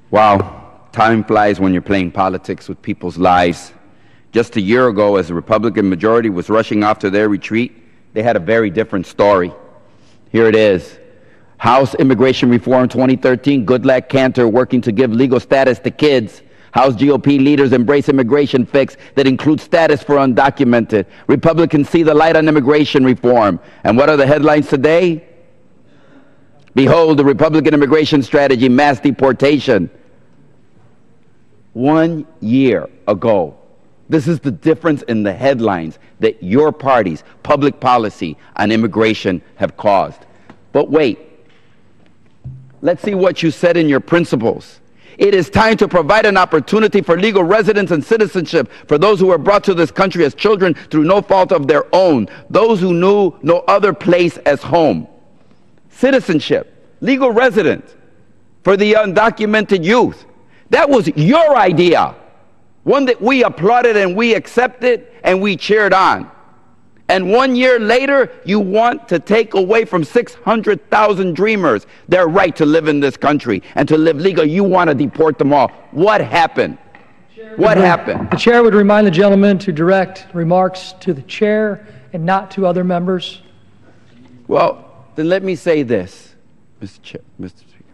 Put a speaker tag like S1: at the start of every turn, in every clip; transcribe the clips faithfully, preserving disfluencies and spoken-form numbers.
S1: Wow, time flies when you're playing politics with people's lives. Just a year ago, as the Republican majority was rushing off to their retreat, they had a very different story. Here it is. House Immigration Reform twenty thirteen, Goodluck Cantor working to give legal status to kids. House G O P leaders embrace immigration fix that includes status for undocumented. Republicans see the light on immigration reform. And what are the headlines today? Behold, the Republican immigration strategy, mass deportation. One year ago. This is the difference in the headlines that your party's public policy on immigration have caused. But wait, let's see what you said in your principles. It is time to provide an opportunity for legal residence and citizenship for those who were brought to this country as children through no fault of their own, those who knew no other place as home. Citizenship, legal residence for the undocumented youth. That was your idea. One that we applauded and we accepted and we cheered on. And one year later, you want to take away from six hundred thousand dreamers their right to live in this country and to live legal. You want to deport them all. What happened? What happened?
S2: The chair would remind the gentleman to direct remarks to the chair and not to other members.
S1: Well, then let me say this, Mister Chair, Mister Speaker.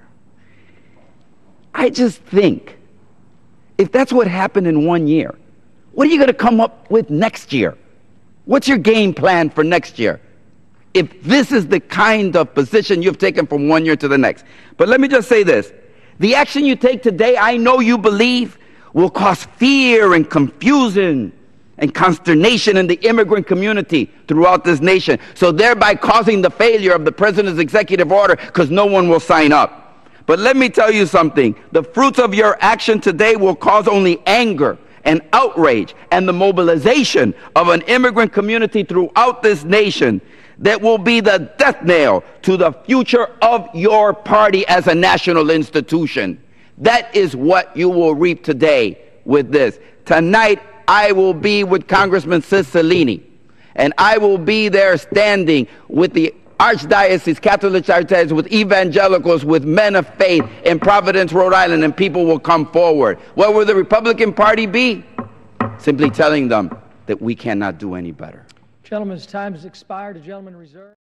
S1: I just think, if that's what happened in one year, what are you going to come up with next year? What's your game plan for next year? If this is the kind of position you've taken from one year to the next. But let me just say this. The action you take today, I know you believe, will cause fear and confusion and consternation in the immigrant community throughout this nation. So thereby causing the failure of the president's executive order because no one will sign up. But let me tell you something. The fruits of your action today will cause only anger and outrage and the mobilization of an immigrant community throughout this nation that will be the death knell to the future of your party as a national institution. That is what you will reap today with this. Tonight, I will be with Congressman Cicilline, and I will be there standing with the Archdiocese, Catholic Archdiocese, with evangelicals, with men of faith in Providence, Rhode Island, and people will come forward. What will the Republican Party be? Simply telling them that we cannot do any better.
S2: Gentleman's time has expired. The gentleman reserved.